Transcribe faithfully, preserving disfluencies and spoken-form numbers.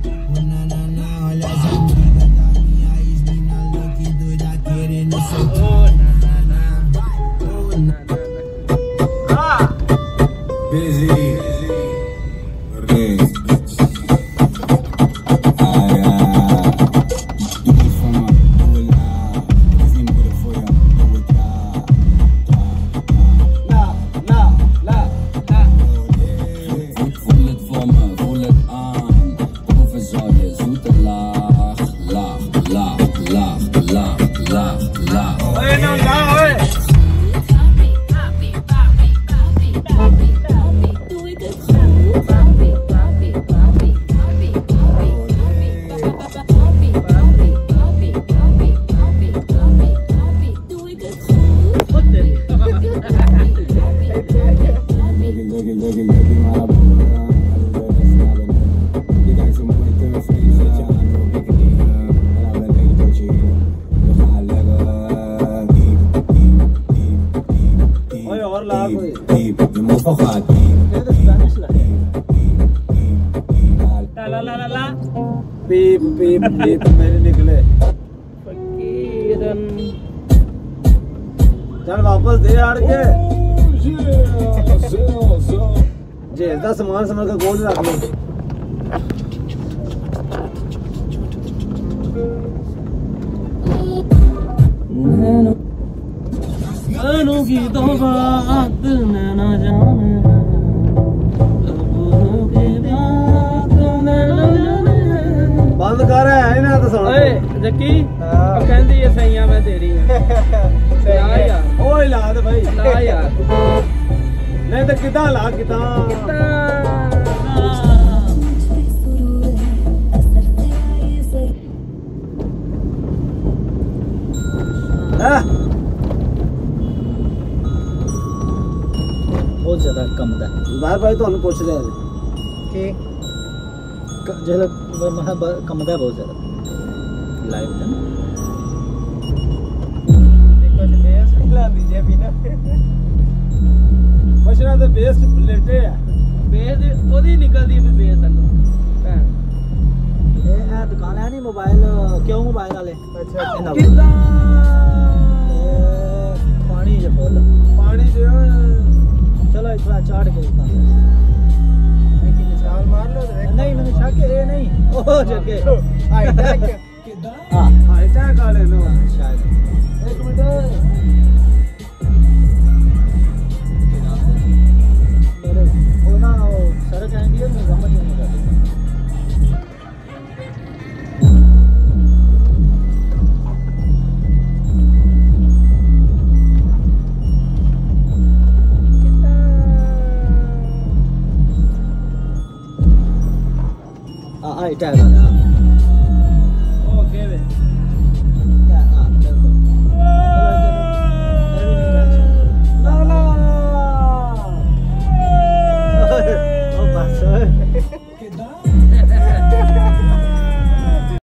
na na na, olha as amigas da minha ex-mina louca e doida querendo soltar. Oh na na na, vai, oh na na na. Ah! Busy. Busy. ला ला ला ला पीप पीप पीप मेरे निकले फकीरन चल वापस दे यार के जे दा सामान समझ के गोल रख लो नैनो की तो बात नैना जाने बंद कर है ना तो सुन ओए जक्की कहंदी है सैया मैं तेरी है ला यार ओए ला दे भाई ला यार नहीं तो किदा ला किदा बहुत ज्यादा कम था बार भाई तो पूछ रहे हैं कि जो कम था बहुत ज्यादा लाइव था देखो तो बेस निकला दीजिए बिना बचना तो बेस लेटे है बेस ओदी निकलदी है बेस तक भैन ए आ दुकान है नहीं मोबाइल क्यों मोबाइल वाले अच्छा कितना पानी जो फुल पानी जो चलो थोड़ा चाट के उतार छाल मार लो नहीं मैंने शक है नहीं ओ जगे हाई टैक हां हाई टैक वाले नो शायद एक मिनट मेरे वो ना सड़क आएंगी मैं समझ नहीं आता आ आ इटा वाला ओके वे